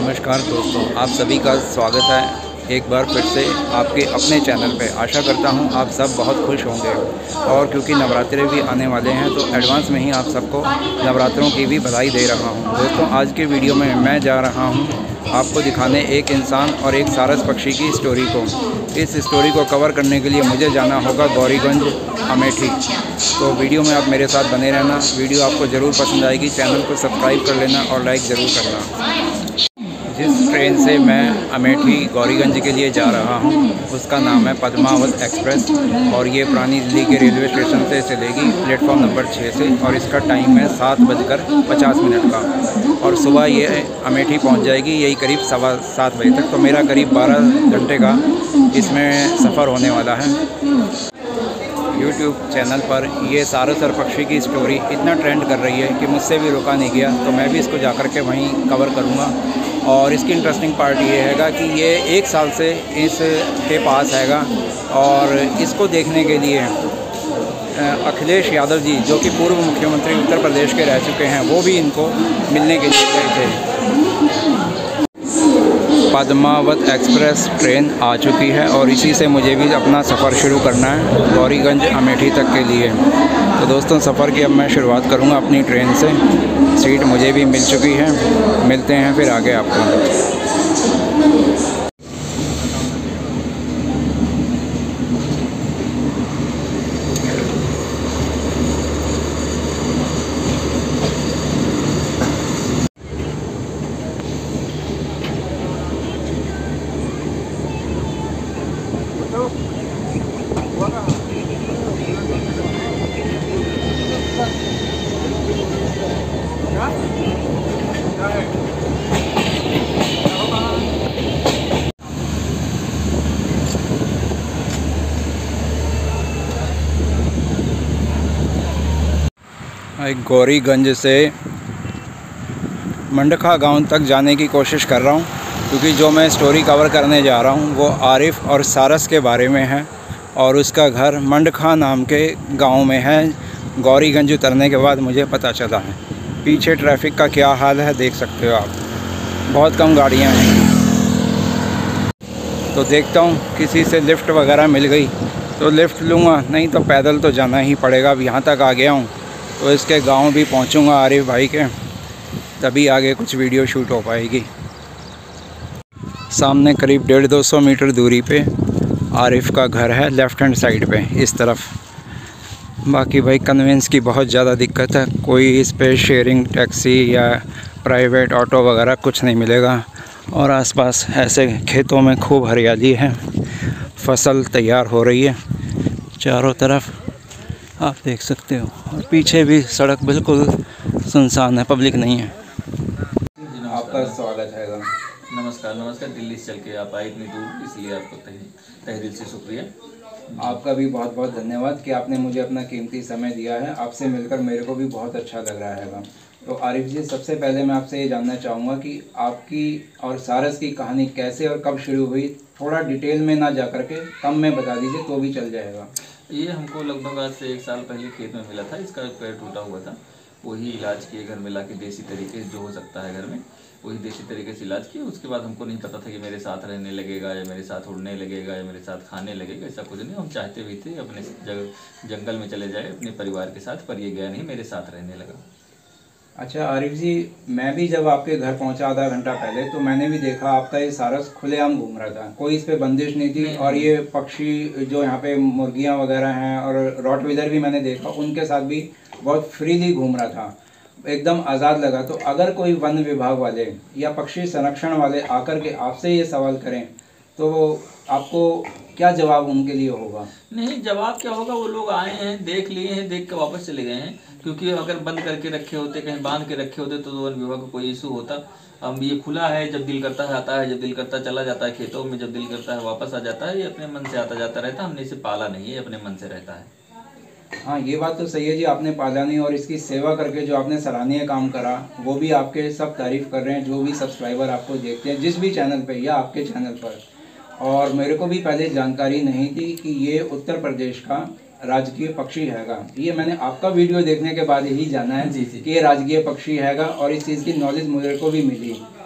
नमस्कार दोस्तों, आप सभी का स्वागत है एक बार फिर से आपके अपने चैनल पे। आशा करता हूँ आप सब बहुत खुश होंगे और क्योंकि नवरात्रे भी आने वाले हैं तो एडवांस में ही आप सबको नवरात्रों की भी बधाई दे रहा हूँ। दोस्तों, आज के वीडियो में मैं जा रहा हूँ आपको दिखाने एक इंसान और एक सारस पक्षी की स्टोरी को। इस स्टोरी को कवर करने के लिए मुझे जाना होगा गौरीगंज अमेठी। तो वीडियो में आप मेरे साथ बने रहना। वीडियो आपको ज़रूर पसंद आएगी। चैनल को सब्सक्राइब कर लेना और लाइक ज़रूर करना। जिस ट्रेन से मैं अमेठी गौरीगंज के लिए जा रहा हूँ उसका नाम है पद्मावत एक्सप्रेस और ये पुरानी दिल्ली के रेलवे स्टेशन से चलेगी प्लेटफॉर्म नंबर 6 से, और इसका टाइम है 7:50 का और सुबह ये अमेठी पहुँच जाएगी यही करीब 7:15 बजे तक। तो मेरा करीब 12 घंटे का इसमें सफ़र होने वाला है। YouTube चैनल पर ये सारस और पक्षी की स्टोरी इतना ट्रेंड कर रही है कि मुझसे भी रोका नहीं गया, तो मैं भी इसको जा कर के वहीं कवर करूँगा। और इसकी इंटरेस्टिंग पार्ट ये हैगा कि ये 1 साल से इसके पास हैगा और इसको देखने के लिए अखिलेश यादव जी, जो कि पूर्व मुख्यमंत्री उत्तर प्रदेश के रह चुके हैं, वो भी इनको मिलने के लिए गए थे। पद्मावत एक्सप्रेस ट्रेन आ चुकी है और इसी से मुझे भी अपना सफ़र शुरू करना है गौरीगंज अमेठी तक के लिए। तो दोस्तों, सफ़र की अब मैं शुरुआत करूंगा अपनी ट्रेन से। सीट मुझे भी मिल चुकी है। मिलते हैं फिर आगे आपको। गौरीगंज से मंडखा गांव तक जाने की कोशिश कर रहा हूं, क्योंकि जो मैं स्टोरी कवर करने जा रहा हूं वो आरिफ और सारस के बारे में है और उसका घर मंडखा नाम के गांव में है। गौरीगंज उतरने के बाद मुझे पता चला है। पीछे ट्रैफिक का क्या हाल है देख सकते हो आप, बहुत कम गाड़ियां हैं। तो देखता हूं किसी से लिफ्ट वगैरह मिल गई तो लिफ्ट लूँगा, नहीं तो पैदल तो जाना ही पड़ेगा। अब यहाँ तक आ गया हूँ तो इसके गांव भी पहुंचूंगा आरिफ भाई के, तभी आगे कुछ वीडियो शूट हो पाएगी। सामने करीब 150-200 मीटर दूरी पे आरिफ का घर है, लेफ़्ट हैंड साइड पे इस तरफ। बाकी भाई कन्वेंस की बहुत ज़्यादा दिक्कत है, कोई इस पे शेयरिंग टैक्सी या प्राइवेट ऑटो वगैरह कुछ नहीं मिलेगा। और आसपास ऐसे खेतों में खूब हरियाली है, फसल तैयार हो रही है चारों तरफ, आप देख सकते हो। और पीछे भी सड़क बिल्कुल सुनसान है, पब्लिक नहीं है। आपका स्वागत है। नमस्कार। दिल्ली से चल के आप आए इतनी दूर, इसलिए आपको तहे दिल से शुक्रिया। आपका भी बहुत बहुत धन्यवाद कि आपने मुझे अपना कीमती समय दिया है। आपसे मिलकर मेरे को भी बहुत अच्छा लग रहा है। तो आरिफ जी, सबसे पहले मैं आपसे ये जानना चाहूँगा कि आपकी और सारस की कहानी कैसे और कब शुरू हुई। थोड़ा डिटेल में ना जा कर के कम में बता दीजिए तो भी चल जाएगा। ये हमको लगभग आज से 1 साल पहले खेत में मिला था। इसका पैर टूटा हुआ था, वही इलाज किए घर में लाके, देसी तरीके से जो हो सकता है घर में वही देसी तरीके से इलाज किया। उसके बाद हमको नहीं पता था कि मेरे साथ रहने लगेगा या मेरे साथ उड़ने लगेगा या मेरे साथ खाने लगेगा, ऐसा कुछ नहीं। हम चाहते भी थे अपने जंगल में चले जाए अपने परिवार के साथ, पर ये गया नहीं, मेरे साथ रहने लगा। अच्छा आरिफ जी, मैं भी जब आपके घर पहुंचा आधा घंटा पहले तो मैंने भी देखा आपका ये सारस खुलेआम घूम रहा था, कोई इस पे बंदिश नहीं थी। और ये पक्षी जो यहाँ पे मुर्गियाँ वगैरह हैं और रॉटवीलर भी मैंने देखा, उनके साथ भी बहुत फ्रीली घूम रहा था, एकदम आज़ाद लगा। तो अगर कोई वन विभाग वाले या पक्षी संरक्षण वाले आकर के आपसे ये सवाल करें तो आपको क्या जवाब उनके लिए होगा? नहीं, जवाब क्या होगा, वो लोग आए हैं, देख लिए हैं, देख के वापस चले गए हैं। क्योंकि अगर बंद करके रखे होते, कहीं बांध के रखे होते तो वन विभाग को कोई इशू होता। अब ये खुला है, जब दिल करता है आता है, जब दिल करता चला जाता है खेतों में, जब दिल करता है वापस आ जाता है। ये अपने मन से आता जाता रहता है, हमने इसे पाला नहीं है, अपने मन से रहता है। हाँ, ये बात तो सही है जी, आपने पाला नहीं और इसकी सेवा करके जो आपने सराहनीय काम करा वो भी आपके सब तारीफ़ कर रहे हैं, जो भी सब्सक्राइबर आपको देखते हैं जिस भी चैनल पे या आपके चैनल पर। और मेरे को भी पहले जानकारी नहीं थी कि ये उत्तर प्रदेश का राजकीय पक्षी हैगा। ये मैंने आपका वीडियो देखने के बाद ही जाना है जी कि ये राजकीय पक्षी हैगा और इस चीज़ की नॉलेज मुझे को भी मिली।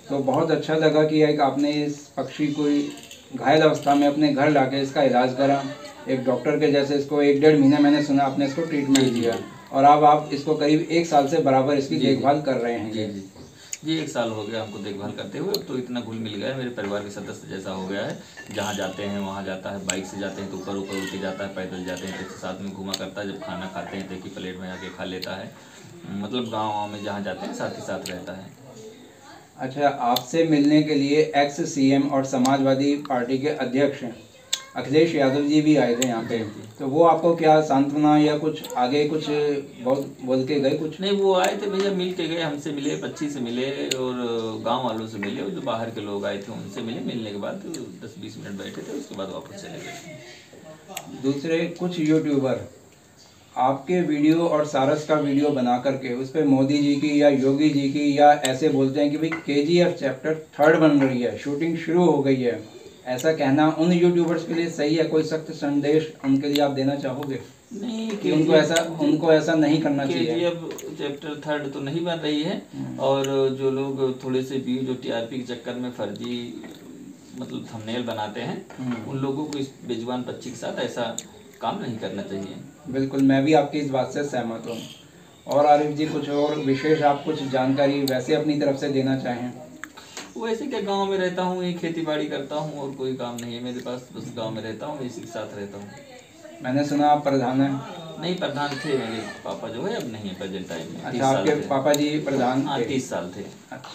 तो बहुत अच्छा लगा कि एक आपने इस पक्षी को घायल अवस्था में अपने घर लाके इसका इलाज करा, एक डॉक्टर के जैसे इसको 1-1.5 महीना मैंने सुना आपने इसको ट्रीटमेंट दिया, और अब आप इसको करीब 1 साल से बराबर इसकी देखभाल कर रहे हैं। जी 1 साल हो गया हमको देखभाल करते हुए। अब तो इतना घुल मिल गया है, मेरे परिवार के सदस्य जैसा हो गया है। जहाँ जाते हैं वहाँ जाता है, बाइक से जाते हैं तो ऊपर ऊपर उठ के जाता है, पैदल जाते हैं तो साथ में घुमा करता है, जब खाना खाते हैं तो एक ही प्लेट में आके खा लेता है। मतलब गाँव में जहाँ जाते हैं साथ ही साथ रहता है। अच्छा, आपसे मिलने के लिए एक्स सीएम और समाजवादी पार्टी के अध्यक्ष अखिलेश यादव जी भी आए थे यहाँ पे, तो वो आपको क्या सांत्वना या कुछ आगे कुछ बोल के गए? कुछ नहीं, वो आए थे भैया, मिल के गए, हमसे मिले, पक्षी से मिले और गांव वालों से मिले, और जो बाहर के लोग आए थे उनसे मिले। मिलने के बाद 10-20 मिनट बैठे थे, उसके बाद वापस चले गए। दूसरे कुछ यूट्यूबर आपके वीडियो और सारस का वीडियो बना करके उस पर मोदी जी की या योगी जी की या ऐसे बोलते हैं कि भाई KGF चैप्टर 3 बन रही है, शूटिंग शुरू हो गई है, ऐसा कहना उन यूट्यूबर्स के लिए सही है? कोई सख्त संदेश उनके लिए आप देना चाहोगे? नहीं कि उनको ऐसा नहीं करना चाहिए। KGF चैप्टर 3 तो नहीं बन रही है, और जो लोग थोड़े से व्यू जो TRP के चक्कर में फर्जी मतलब थंबनेल बनाते हैं, उन लोगों को इस बेजुबान पक्षी के साथ ऐसा काम नहीं करना चाहिए। बिल्कुल, मैं भी आपकी इस बात से सहमत हूँ। और आरिफ जी, कुछ और विशेष आप कुछ जानकारी वैसे अपनी तरफ से देना चाहें? वैसे क्या, गांव में रहता हूँ, यही खेती बाड़ी करता हूँ, और कोई काम नहीं है मेरे पास, बस गांव में रहता हूँ, इसी के साथ रहता हूँ। मैंने सुना आप प्रधान हैं? नहीं, प्रधान थे मेरे पापा जो है, अब नहीं है प्रेजेंट टाइम में। अच्छा, आपके पापा जी प्रधान? हाँ, 30 साल थे।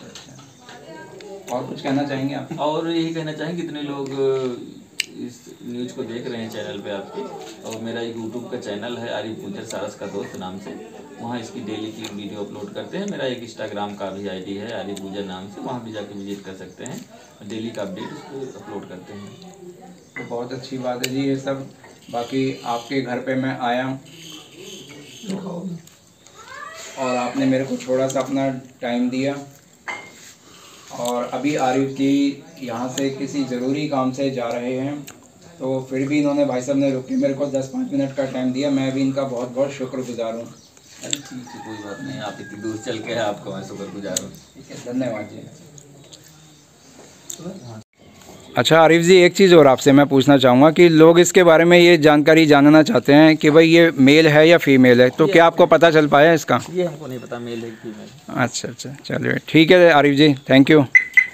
अच्छा, और कुछ कहना चाहेंगे आप? और यही कहना चाहेंगे, कितने लोग इस न्यूज़ को देख रहे हैं चैनल पे आपके, और मेरा एक यूट्यूब का चैनल है आरिफ गुजर सारस का दोस्त नाम से, वहाँ इसकी डेली की वीडियो अपलोड करते हैं। मेरा एक इंस्टाग्राम का भी ID है आरिफ गुजर नाम से, वहाँ भी जाके विजिट कर सकते हैं, डेली का अपडेट उसको अपलोड करते हैं। तो बहुत अच्छी बात है जी ये सब। बाकी आपके घर पे मैं आया और आपने मेरे को थोड़ा सा अपना टाइम दिया, और अभी आरिफ जी यहाँ से किसी ज़रूरी काम से जा रहे हैं, तो फिर भी इन्होंने, भाई साहब ने रुक के मेरे को 10-5 मिनट का टाइम दिया। मैं भी इनका बहुत बहुत शुक्रगुजार हूँ। अरे ठीक है, कोई बात नहीं, आप इतनी दूर चल के आपका मैं शुक्रगुजार हूँ। ठीक है, धन्यवाद जी। अच्छा आरिफ जी, एक चीज़ और आपसे मैं पूछना चाहूँगा कि लोग इसके बारे में ये जानकारी जानना चाहते हैं कि भाई ये मेल है या फीमेल है, तो क्या आपको पता चल पाया इसका? ये हमको नहीं पता मेल है कि फीमेल। अच्छा, चलिए ठीक है आरिफ जी, थैंक यू।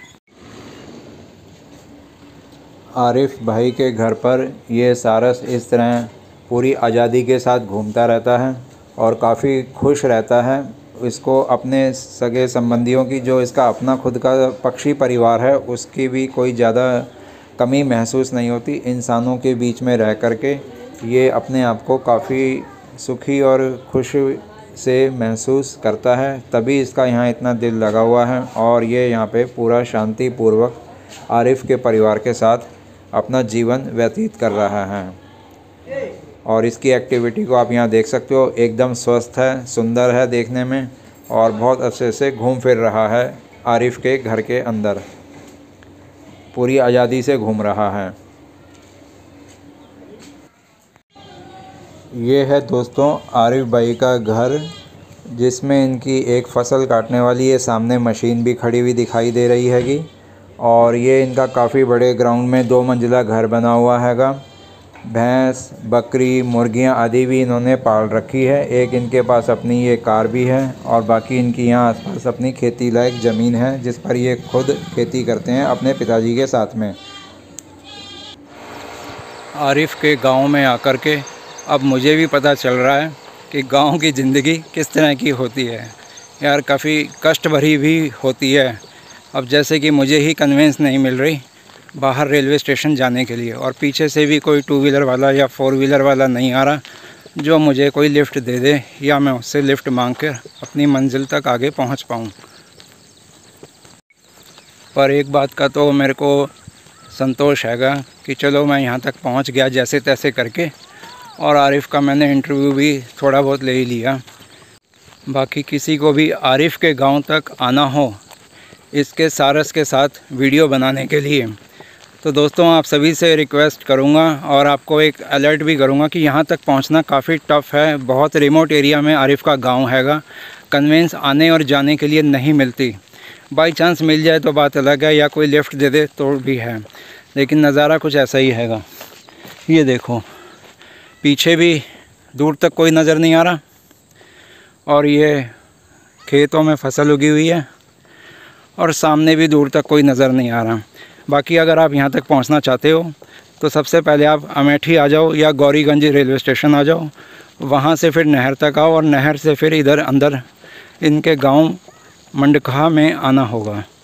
आरिफ भाई के घर पर ये सारस इस तरह पूरी आज़ादी के साथ घूमता रहता है और काफ़ी खुश रहता है। इसको अपने सगे संबंधियों की, जो इसका अपना खुद का पक्षी परिवार है, उसकी भी कोई ज़्यादा कमी महसूस नहीं होती। इंसानों के बीच में रह कर के ये अपने आप को काफ़ी सुखी और खुश से महसूस करता है, तभी इसका यहाँ इतना दिल लगा हुआ है, और ये यहाँ पे पूरा शांतिपूर्वक आरिफ के परिवार के साथ अपना जीवन व्यतीत कर रहा है। और इसकी एक्टिविटी को आप यहाँ देख सकते हो, एकदम स्वस्थ है, सुंदर है देखने में, और बहुत अच्छे से घूम फिर रहा है आरिफ के घर के अंदर, पूरी आज़ादी से घूम रहा है। ये है दोस्तों आरिफ भाई का घर, जिसमें इनकी एक फसल काटने वाली ये सामने मशीन भी खड़ी हुई दिखाई दे रही हैगी, और ये इनका काफ़ी बड़े ग्राउंड में 2 मंजिला घर बना हुआ हैगा। भैंस, बकरी, मुर्गियां आदि भी इन्होंने पाल रखी है। एक इनके पास अपनी ये कार भी है, और बाकी इनकी यहाँ आसपास अपनी खेती लायक ज़मीन है, जिस पर ये खुद खेती करते हैं अपने पिताजी के साथ में। आरिफ के गांव में आकर के अब मुझे भी पता चल रहा है कि गांव की ज़िंदगी किस तरह की होती है यार, काफ़ी कष्ट भरी भी होती है। अब जैसे कि मुझे ही कन्वेंस नहीं मिल रही बाहर रेलवे स्टेशन जाने के लिए, और पीछे से भी कोई 2 व्हीलर वाला या 4 व्हीलर वाला नहीं आ रहा जो मुझे कोई लिफ़्ट दे दे, या मैं उससे लिफ़्ट मांग कर अपनी मंजिल तक आगे पहुंच पाऊं। पर एक बात का तो मेरे को संतोष हैगा कि चलो मैं यहां तक पहुंच गया जैसे तैसे करके, और आरिफ का मैंने इंटरव्यू भी थोड़ा बहुत ले ही लिया। बाकी किसी को भी आरिफ के गांव तक आना हो इसके सारस के साथ वीडियो बनाने के लिए, तो दोस्तों आप सभी से रिक्वेस्ट करूंगा, और आपको एक अलर्ट भी करूंगा कि यहां तक पहुंचना काफ़ी टफ़ है। बहुत रिमोट एरिया में आरिफ का गांव हैगा, कन्वेंस आने और जाने के लिए नहीं मिलती। बाई चांस मिल जाए तो बात अलग है, या कोई लिफ्ट दे दे तो भी है, लेकिन नज़ारा कुछ ऐसा ही हैगा। ये देखो पीछे भी दूर तक कोई नज़र नहीं आ रहा, और ये खेतों में फसल उगी हुई है, और सामने भी दूर तक कोई नज़र नहीं आ रहा। बाकी अगर आप यहाँ तक पहुँचना चाहते हो तो सबसे पहले आप अमेठी आ जाओ या गौरीगंज रेलवे स्टेशन आ जाओ, वहाँ से फिर नहर तक आओ, और नहर से फिर इधर अंदर इनके गांव मंडखा में आना होगा।